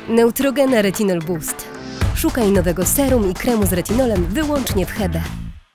Neutrogena Retinol Boost. Szukaj nowego serum i kremu z retinolem wyłącznie w Hebe.